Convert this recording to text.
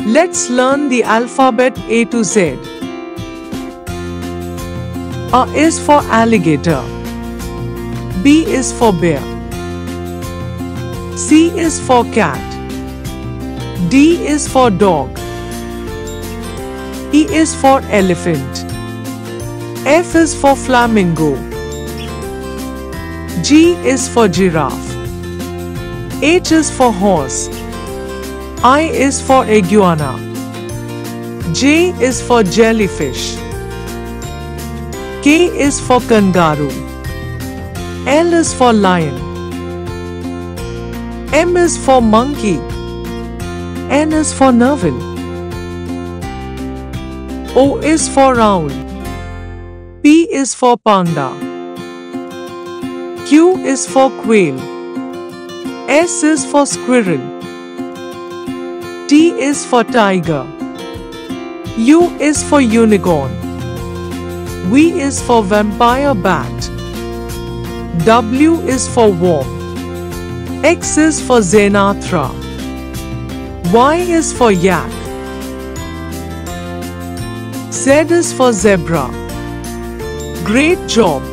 Let's learn the alphabet A to Z. A is for alligator. B is for bear. C is for cat. D is for dog. E is for elephant. F is for flamingo. G is for giraffe. H is for horse. I is for iguana. J is for jellyfish. K is for kangaroo. L is for lion. M is for monkey. N is for narwhal. O is for owl. P is for panda. Q is for quail. S is for squirrel. T is for tiger. U is for unicorn. V is for vampire bat. W is for worm. X is for Zenithra. Y is for yak. Z is for zebra. Great job!